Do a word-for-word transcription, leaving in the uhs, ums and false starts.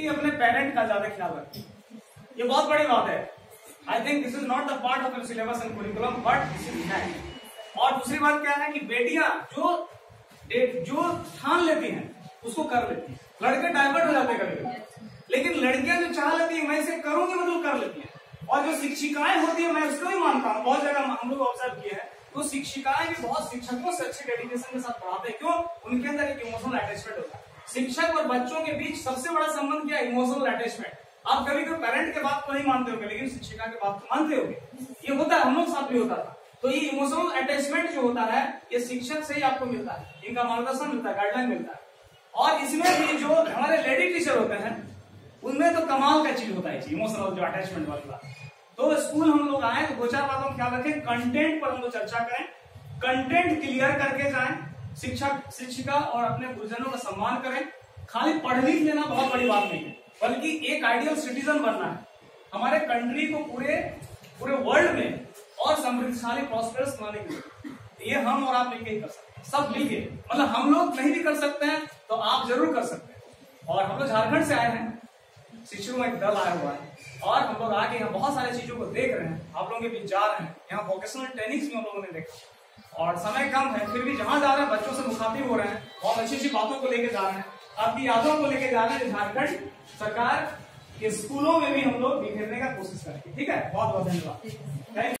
कि अपने पेरेंट का ज्यादा ख्याल रखें, ये बहुत बड़ी बात है। I think this is not the part of syllabus and curriculum but this is fact. और दूसरी बात क्या है कि बेटियां जो जो ठान लेती हैं उसको कर लेती हैं, लड़के डाइवर्ट हो जाते हैं कभी, लेकिन लड़कियां जो चाह लेती है मैं इसे करूंगी मतलब कर लेती हैं। और जो शिक्षिकाएं होती है मैं उसको भी मानता हूँ, बहुत जगह हम लोग ऑब्जर्व किए हैं तो शिक्षिकाएं भी बहुत शिक्षकों से अच्छे डेडिकेशन के साथ पढ़ाते हैं। क्यों? उनके अंदर एक इमोशनल अटैचमेंट होता है। शिक्षक और बच्चों के बीच सबसे बड़ा संबंध क्या है? Emotional attachment. आप कभी कभी पेरेंट के बात को नहीं मानते होगे लेकिन शिक्षिका के बात को मानते होगे, ये होता है, हम लोग साथ भी होता था। तो ये इमोशनल अटैचमेंट जो होता है ये शिक्षक से ही आपको मिलता है, इनका मार्गदर्शन मिलता है, गाइडलाइन मिलता है। और इसमें भी जो हमारे लेडी टीचर होते हैं उनमें तो कमाल का चीज होता है इमोशनल जो अटैचमेंट वाली बात। तो स्कूल हम लोग आए तो दो चार बातों का ख्याल रखें, कंटेंट पर हम लोग चर्चा करें, कंटेंट क्लियर करके जाएं, शिक्षक शिक्षिका और अपने गुरुजनों का सम्मान करें। खाली पढ़ लिख लेना बहुत बड़ी बात नहीं है, बल्कि एक आइडियल सिटीजन बनना है, हमारे कंट्री को पूरे पूरे वर्ल्ड में और समृद्धशाली प्रॉस्पेरस बनाने के लिए ये हम और आप मिलकर ही कर सकते हैं, सब मिलके। मतलब हम लोग नहीं भी कर सकते हैं तो आप जरूर कर सकते हैं। और हम लोग झारखंड से आए हैं, शिक्षकों का एक दल आया हुआ है और हम लोग आके यहाँ बहुत सारी चीजों को देख रहे हैं, आप लोगों के बीच जा रहे हैं। यहाँ वोकेशनल ट्रेनिंग्स भी हम लोगों ने देखा और समय कम है फिर भी जहां जा रहे हैं बच्चों से मुखातिब हो रहे हैं, बहुत अच्छी अच्छी बातों को लेके जा रहे हैं, आपकी यादों को लेके जा रहे हैं। झारखंड सरकार के स्कूलों में भी हम लोग बिखेरने का कोशिश करेंगे। ठीक है, बहुत बहुत धन्यवाद।